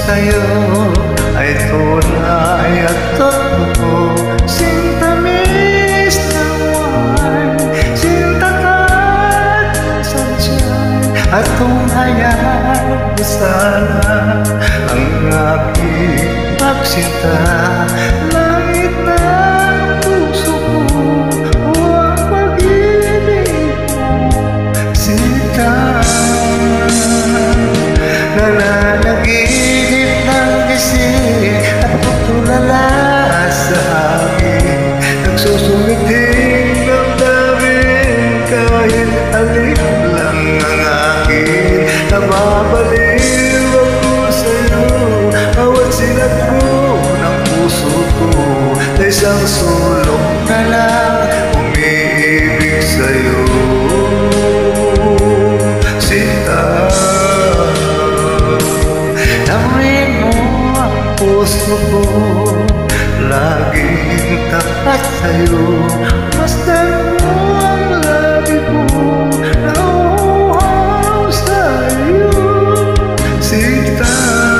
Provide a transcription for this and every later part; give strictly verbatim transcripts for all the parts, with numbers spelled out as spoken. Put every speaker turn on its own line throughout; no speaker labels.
sa'yo ay tunay at totoo. Sintamis ng wine, sinta kahit sadyay, at tunghayan mo sana ang aking pagsinta. Langit ng puso ko o ang pag-ibig mo, sinta. Nananaginip ng gising at tutulala sa hangin, nagsusumiting damdamin kahit alin lang ang akin. Nababaliw ako sa'yo, bawat sinat ko ng puso ko, na isang sulok na lang umiibig sa'yo, sinta. Damuin mo ang puso ko, laging tapat sa'yo. Masdan mo ang labi ko, nauuhaw sa'yo, sinta.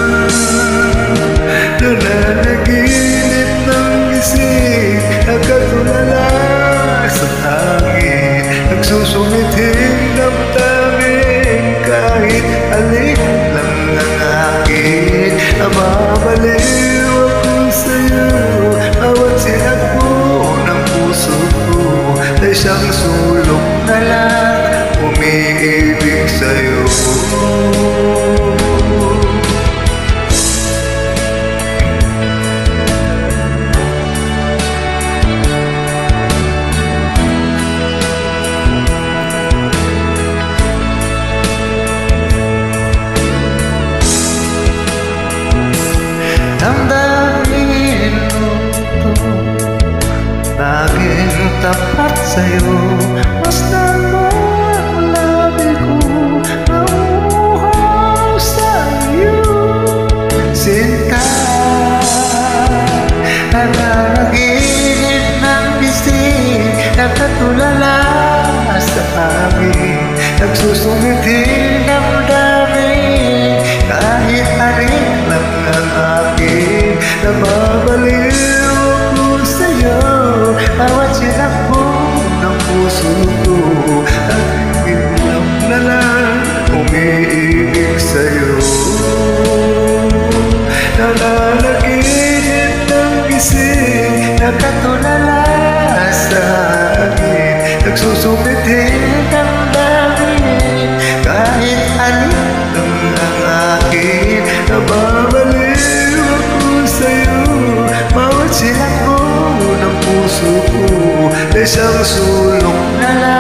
Nananaginip ng gising, nagkatulala sa hangin, nagsusumiting damdamin kahit alin lang ang akin. Nababaliw ako sa'yo, bawat sinag mo ng puso ko, na isang sulok na lang umiibig sa'yo. Damdamin mo to, laging tapat sa'yo. Masdan mo ang labi ko, nauuhaw sa'yo, sinta. Nananaginip ng gising, nakatulala sa hangin, nagsusumiting damdamin kahit alin lang ang akin. Nababaliw ako sa'yo, bawat sinap mo ng puso ko, laging lang na lang umiibig sa'yo. Nananaginip ng gising, nakatulala sa hangin, nagsusumiting damdamin kahit alin lang ang akin. Nababaliw ako sa'yo, bawat sinag mo ng puso ko, na isang sulok na lang